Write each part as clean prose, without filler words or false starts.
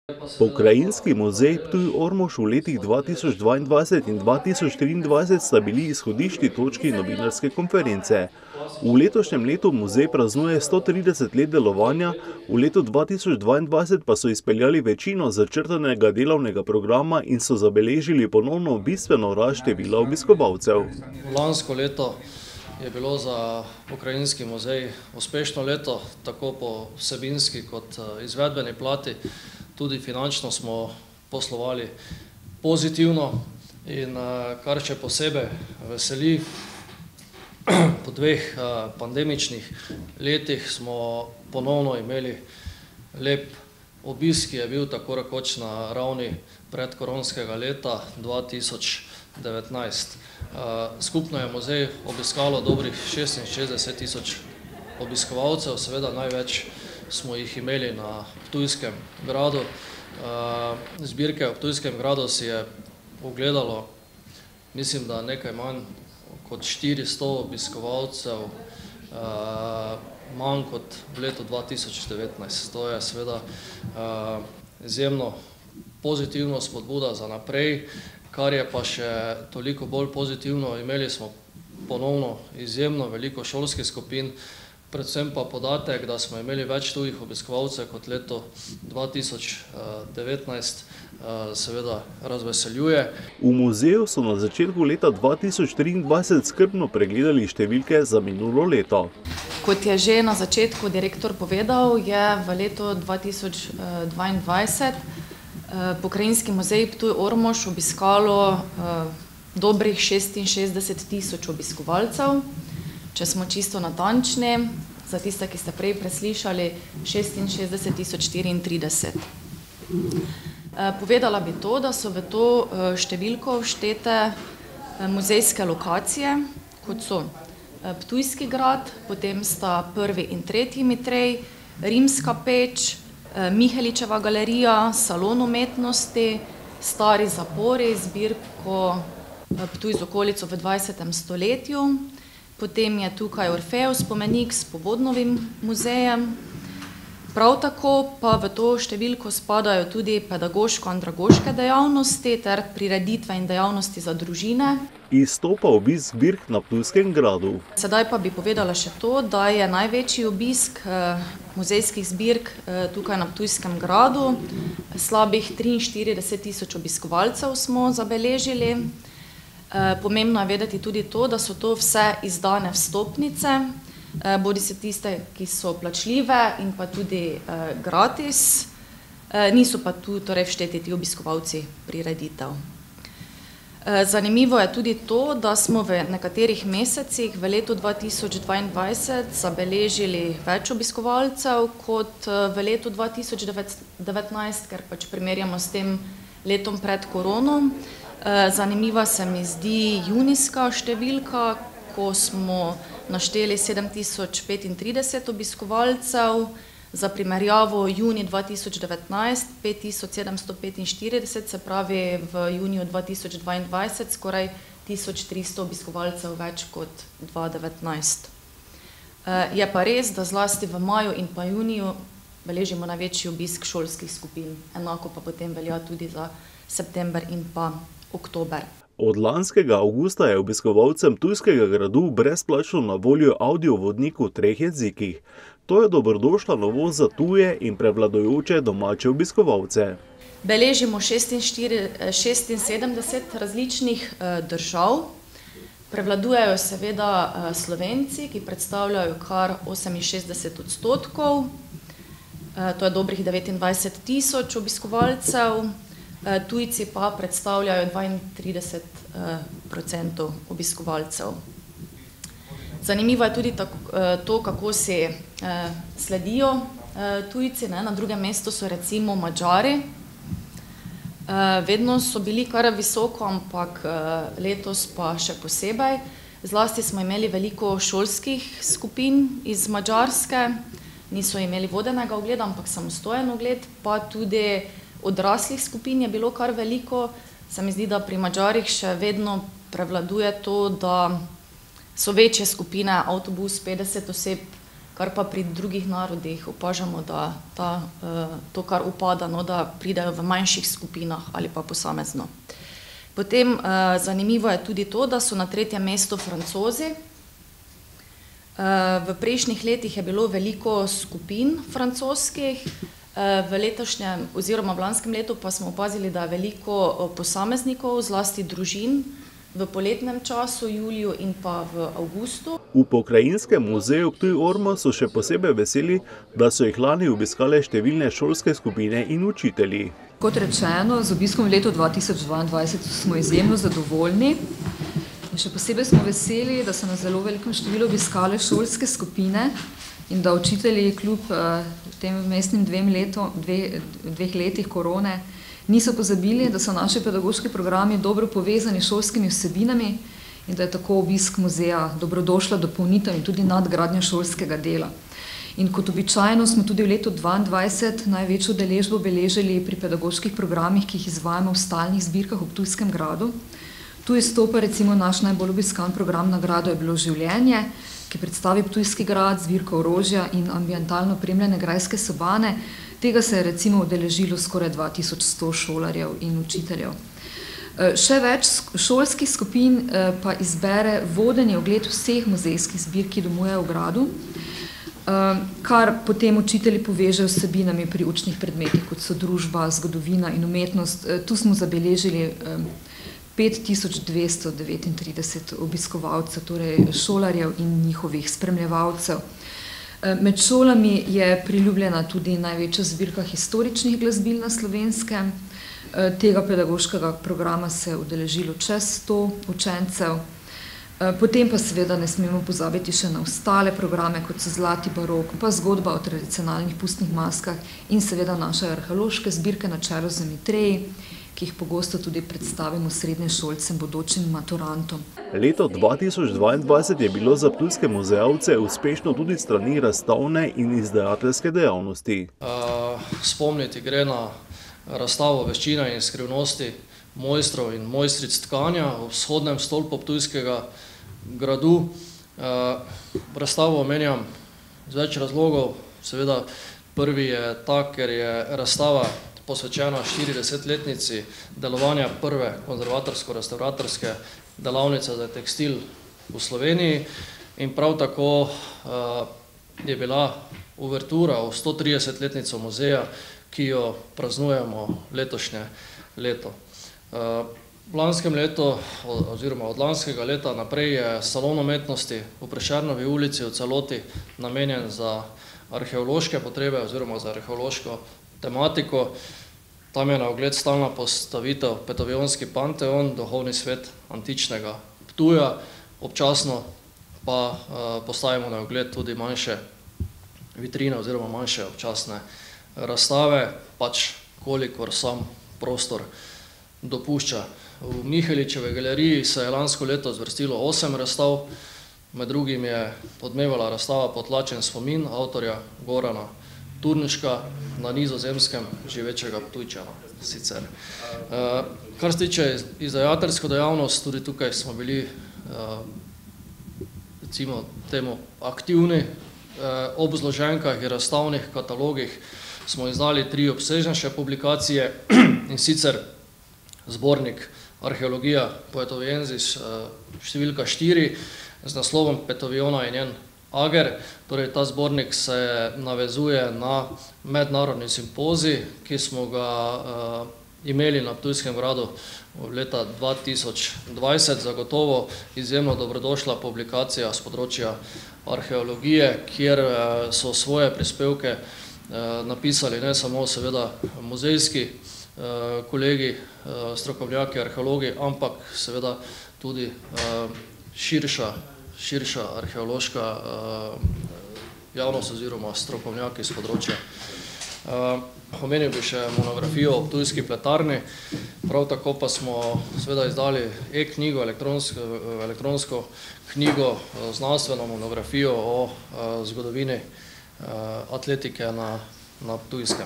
Pokrajinski muzej Ptuj-Ormož v letih 2022 in 2023 sta bili izhodiščni točki novinarske konference. V letošnjem letu muzej praznuje 130 let delovanja, v letu 2022 pa so izpeljali večino začrtanega delovnega programa in so zabeležili ponovno bistveno rast števila obiskovalcev. Lansko leto je bilo za pokrajinski muzej uspešno leto, tako po vsebinski kot izvedbeni plati. Tudi finančno smo poslovali pozitivno in kar še posebej veseli, po dveh pandemičnih letih smo ponovno imeli lep obisk, ki je bil tako rekoč na ravni predkoronskega leta 2019. Skupno je muzej obiskalo dobrih 66.000 obiskovalcev, seveda največ smo jih imeli na Ptujskem gradu. Zbirke v Ptujskem gradu si je ogledalo, mislim, da nekaj manj kot 400 obiskovalcev, manj kot v letu 2019. To je seveda izjemno pozitivno spodbuda za naprej, kar je pa še toliko bolj pozitivno. Imeli smo ponovno izjemno veliko šolskih skupin, predvsem pa podatek, da smo imeli več tujih obiskovalcev kot leto 2019, seveda razveseljuje. V muzeju so na začetku leta 2023 skrbno pregledali številke za minulo leto. Kot je že na začetku direktor povedal, je v letu 2022 Pokrajinski muzej Ptuj-Ormož obiskalo dobrih 66.000 obiskovalcev. Če smo čisto natančni, za tiste, ki ste prej preslišali, 66.034. Povedala bi to, da so v to številko vštete muzejske lokacije, kot so Ptujski grad, potem sta prvi in tretji Mitrej, Rimska peč, Miheličeva galerija, Salon umetnosti, Stari zapori, zbirko Ptuj z okolico v 20. stoletju. Potem je tukaj Orfejev spomenik s Povodnovim muzejem. Prav tako pa v to številko spadajo tudi pedagoško-andragoške dejavnosti ter prireditve in dejavnosti za družine. Izstopa obisk zbirk na Ptujskem gradu. Sedaj pa bi povedala še to, da je največji obisk muzejskih zbirk tukaj na Ptujskem gradu. Slabih 43.000 obiskovalcev smo zabeležili. Pomembno je vedeti tudi to, da so to vse izdane vstopnice, bodisi tiste, ki so plačljive in pa tudi gratis, niso pa tu torej všteti ti obiskovalci prireditev. Zanimivo je tudi to, da smo v nekaterih mesecih v letu 2022 zabeležili več obiskovalcev kot v letu 2019, ker pač primerjamo s tem letom pred korono. Zanimiva se mi zdi junijska številka, ko smo našteli 7.035 obiskovalcev, za primerjavo junij 2019 5.745, se pravi v juniju 2022 skoraj 1.300 obiskovalcev več kot 2019. Je pa res, da zlasti v maju in pa juniju beležimo največji obisk šolskih skupin, enako pa potem velja tudi za september in pa oktober. Od lanskega avgusta je obiskovalcem Ptujskega gradu brezplačno na voljo avdiovodnik v 3 jezikih. To je dobrodošla novost za tuje in prevladujoče domače obiskovalce. Beležimo 76 različnih držav. Prevladujejo seveda Slovenci, ki predstavljajo kar 68%. To je dobrih 29.000 obiskovalcev. Tujci pa predstavljajo 32% obiskovalcev. Zanimivo je tudi to, kako si sledijo tujci. Na drugem mestu so recimo Madžari. Vedno so bili kar visoko, ampak letos pa še posebej. Zlasti smo imeli veliko šolskih skupin iz Madžarske. Niso imeli vodenega ogleda, ampak samostojen ogled, pa tudi odraslih skupin je bilo kar veliko. Se mi zdi, da pri Madžarih še vedno prevladuje to, da so večje skupine, avtobus 50 oseb, kar pa pri drugih narodih opažamo, da to kar upada, no, da pridejo v manjših skupinah ali pa posamezno. Potem zanimivo je tudi to, da so na 3. mestu Francozi. V prejšnjih letih je bilo veliko skupin francoskih, v letošnjem oziroma v lanskem letu pa smo opazili, da je veliko posameznikov, zlasti družin, v poletnem času, juliju in pa v avgustu. V Pokrajinskem muzeju Ptuj-Ormož so še posebej veseli, da so jih lani obiskale številne šolske skupine in učitelji. Kot rečeno, z obiskom v letu 2022 smo izjemno zadovoljni. In še posebej smo veseli, da so na zelo velikem številu obiskale šolske skupine in da učitelji kljub tem vmesnim dveh letih korone niso pozabili, da so naši pedagoški programi dobro povezani s šolskimi vsebinami in da je tako obisk muzeja dobrodošla dopolnitev in tudi nadgradnja šolskega dela. In kot običajno smo tudi v letu 2022 največjo udeležbo beležili pri pedagoških programih, ki jih izvajamo v stalnih zbirkah ob Ptujskem gradu. Tu izstopa recimo naš najbolj obiskan program na gradu je bilo Življenje, ki predstavi Ptujski grad, zbirko orožja in ambientalno opremljene grajske sobane. Tega se je recimo udeležilo skoraj 2100 šolarjev in učiteljev. Še več šolskih skupin pa izbere vodenje ogled vseh muzejskih zbirk, ki domujejo v gradu, kar potem učitelji povežejo s vsebinami pri učnih predmetih, kot so družba, zgodovina in umetnost. Tu smo zabeležili 5239 obiskovalcev, torej šolarjev in njihovih spremljevalcev. Med šolami je priljubljena tudi največja zbirka historičnih glasbil na Slovenskem. Tega pedagoškega programa se je udeležilo čez 100 učencev. Potem pa seveda ne smemo pozabiti še na ostale programe, kot so Zlati barok, pa zgodba o tradicionalnih pustnih maskah in seveda naše arheološke zbirke na čelu z Mitreji, ki jih pogosto tudi predstavimo srednješolcem, bodočim maturantom. Leto 2022 je bilo za ptujske muzealce uspešno tudi s strani razstavne in izdajateljske dejavnosti. Spomniti gre na razstavo Veščina in skrivnosti mojstrov in mojstric tkanja v vzhodnem stolpu Ptujskega gradu. Razstavo omenjam z več razlogov. Seveda prvi je ta, ker je razstava posvečena 40-letnici delovanja prve konzervatorsko-restauratorske delavnice za tekstil v Sloveniji in prav tako je bila uvertura v 130-letnico muzeja, ki jo praznujemo letošnje leto. V lanskem letu, oziroma od lanskega leta naprej, je salon umetnosti v Prešernovi ulici v celoti namenjen za arheološke potrebe oziroma za arheološko tematiko. Tam je na ogled stalna postavitev Petovijonski panteon, duhovni svet antičnega Ptuja. Občasno pa postavimo na ogled tudi manjše vitrine oziroma manjše občasne razstave, pač kolikor sam prostor dopušča. V Miheličevi galeriji se je lansko leto zvrstilo 8 razstav, med drugim je odmevala razstava Potlačen spomin avtorja Gorana Turniška na Nizozemskem živečega Ptujčana sicer. Kar se tiče izdajateljsko dejavnost, tudi tukaj smo bili recimo temu aktivni. Ob zloženkah in razstavnih katalogih smo izdali 3 obsežnejše publikacije, in sicer zbornik Arheologija Poetoviensis številka 4 z naslovom Petovijona in njen ager. Torej, ta zbornik se navezuje na mednarodni simpozij, ki smo ga imeli na Ptujskem gradu v leta 2020. Zagotovo izjemno dobrodošla publikacija z področja arheologije, kjer so svoje prispevke napisali ne samo seveda muzejski kolegi, strokovnjaki, arheologi, ampak seveda tudi širša arheološka javnost oziroma strokovnjaki z področja. Omenil bi še monografijo o Ptujski pletarni, prav tako pa smo seveda izdali e-knjigo, elektronsko knjigo, znanstveno monografijo o zgodovini atletike na Ptujskem.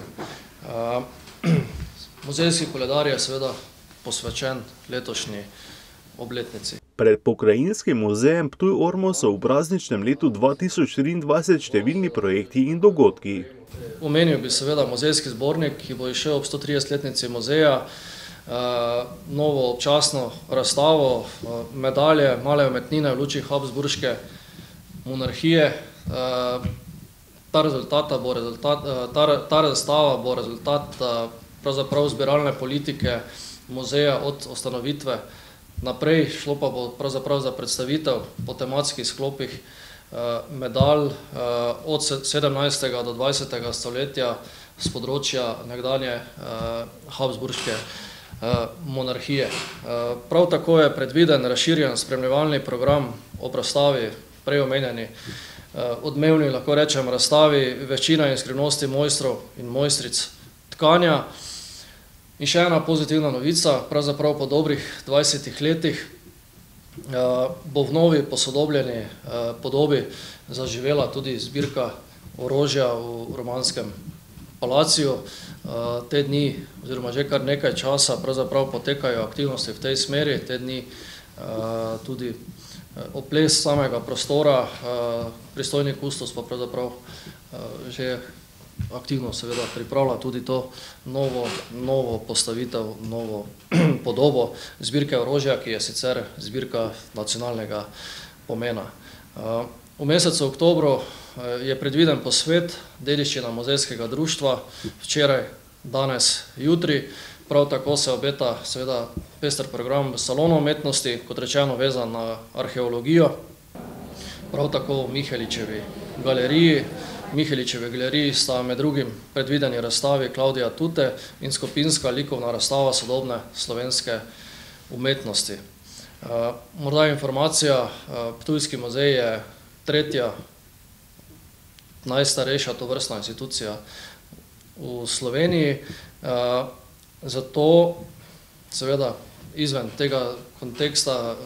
Muzejski koledar je seveda posvečen letošnji obletnici. Pred Pokrajinskim muzejem Ptuj-Ormož so v prazničnem letu 2023 številni projekti in dogodki. Omenil bi seveda muzejski zbornik, ki bo izšel ob 130-letnici muzeja, novo občasno razstavo, medalje, male umetnine v luči Habsburške monarhije. Ta razstava bo rezultat pravzaprav zbiralne politike muzeja od ustanovitve naprej, šlo pa bo pravzaprav za predstavitev po tematskih sklopih medalj od 17. do 20. stoletja z področja nekdanje Habsburške monarhije. Prav tako je predviden razširjen spremljevalni program ob razstavi, prej omenjeni odmevni, lahko rečem, razstavi Veščina in skrivnosti mojstrov in mojstric tkanja. In še ena pozitivna novica, pravzaprav po dobrih 20 letih bo v novi posodobljeni podobi zaživela tudi zbirka orožja v Romanskem palaciju. Te dni, oziroma že kar nekaj časa, pravzaprav potekajo aktivnosti v tej smeri. Te dni tudi oples samega prostora, pristojni kustos pa pravzaprav že aktivno seveda pripravlja tudi to novo postavitev, novo podobo zbirke orožja, ki je sicer zbirka nacionalnega pomena. V mesecu oktobru je predviden posvet dediščina muzejskega društva, včeraj, danes, jutri. Prav tako se obeta seveda pester program salonov umetnosti, kot rečeno vezan na arheologijo. Prav tako v Miheličevi galeriji sta med drugim predvideni razstavi Klavdija Tute in skupinska likovna razstava sodobne slovenske umetnosti. Morda informacija, Ptujski muzej je tretja najstarejša tovrstna institucija v Sloveniji, zato seveda izven tega konteksta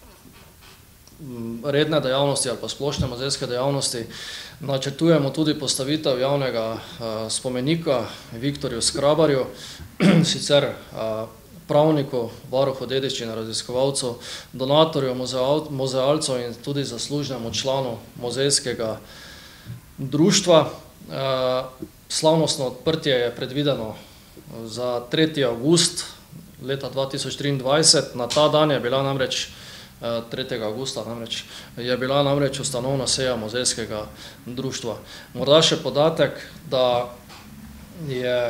redne dejavnosti ali pa splošne muzejske dejavnosti načrtujemo tudi postavitev javnega spomenika Viktorju Skrabarju, sicer pravniku, varuhu dediščine, raziskovalcu, donatorju, muzealcu in tudi zaslužnemu članu muzejskega društva. Slavnostno odprtje je predvideno za 3. avgust leta 2023. Na ta dan je bila namreč 3. avgusta je bila namreč ustanovna seja muzejskega društva. Morda še podatek, da je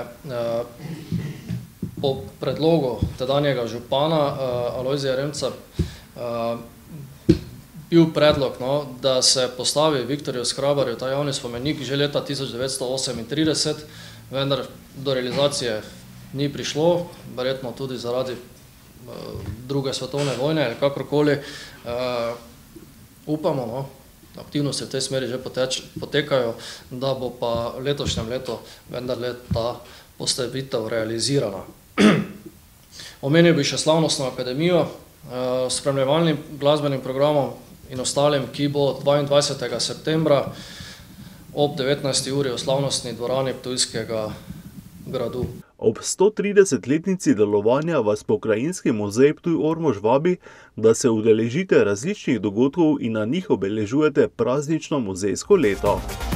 po predlogu tedanjega župana Alojzija Remca bil predlog, da se postavi Viktorju Skrabarju ta javni spomenik že leta 1938, vendar do realizacije ni prišlo, verjetno tudi zaradi druge svetovne vojne ali kakorkoli. Upamo, aktivnosti v tej smeri že potekajo, da bo pa letošnjem letu vendarle ta postavitev realizirana. Omenil bi še slavnostno akademijo s spremljevalnim glasbenim programom in ostalim, ki bo 22. septembra ob 19. uri v slavnostni dvorani Ptujskega gradu. Ob 130-letnici delovanja vas Pokrajinski muzej Ptuj-Ormož vabi, da se udeležite različnih dogodkov in na njih obeležujete praznično muzejsko leto.